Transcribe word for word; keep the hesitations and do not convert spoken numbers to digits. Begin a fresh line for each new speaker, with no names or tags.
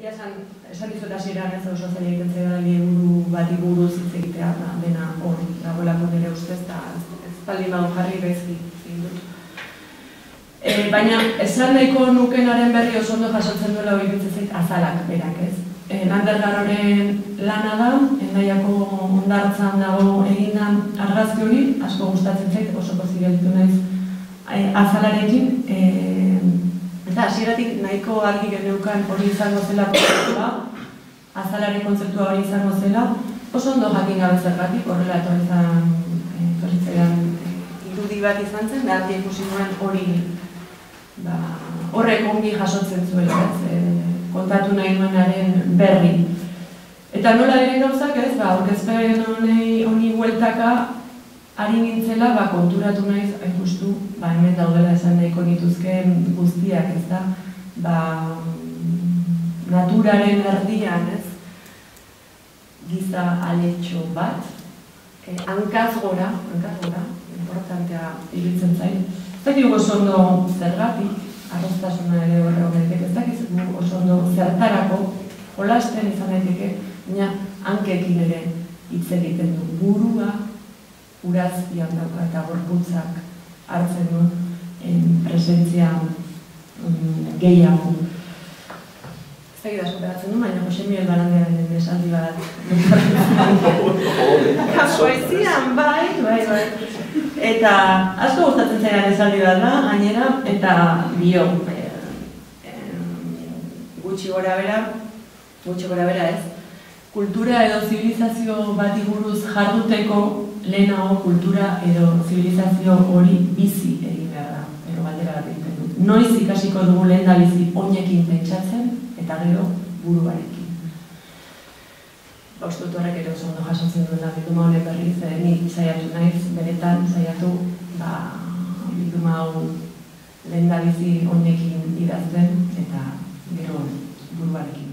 egia esan, esan dizut hasieran ez oso zaila egiten zaidan liburu bati buruz hitz egitea, dena hor dagoelako nire ustez, eta ez baldin badu jarri gaizki egin dut. Baina, esan nahiko nukenaren berri oso ondo jasotzen duela hori iruditzen zait azalak berak, ez? Lander Garroren lana da, Hendaiako hondartzan dago eginda argazki hori, asko gustatzen zait, oso pozik gelditu naiz azalarekin, eta hasieratik nahiko argi geneukan hori izango zela kontzeptua, azalaren kontzeptua hori izango zela, oso ondo jakin gabe zergatik, horrela etorri zaidan irudi bat izan zen, da argi ikusi nuen hori horrek ongi jasotzen zuela, kontatu nahi nuenaren berri. Eta nola diren gauzak ez, aurkezpen honi bueltaka ari nintzela konturatu naiz, hain justu, hemen daudela esan nahiko nituzken guztiak, ez da, naturaren erdian, ez, giza aletxo bat, hankaz gora, hankaz gora, importantea iruditzen zain. Ez dakik oso ondo zergatik, arroztasuna ere horre horretik, ez dakik oso ondo zertarako, jolasten izan daiteke, baina hankekin ere hitz egiten du burua, urazpian dauka eta gorputzak hartzen du presentzia gehiago. Ez dakit asko behatzen du, baina Jose Miguel Barandiaren esaldi bat. Poesian, bai, bai, bai. Eta asko gustatzen zaidan esaldi bat da, gainera, eta dio, gutxi gora bera, gutxi gora bera ez, kultura edo zibilizazio bati buruz jarduteko lehenago kultura edo zibilizazio hori bizi egin behar da, edo galdera bat egiten dut. Noiz ikasiko dugu lehen da bizi oinekin pentsatzen, eta gero buruarekin. Uste dut horrek ere oso ondo jasotzen duela bilduma honek berriz, ni saiatu naiz, beretan saiatu bilduma hau lehen da bizi oinekin idazten, eta gero buruarekin.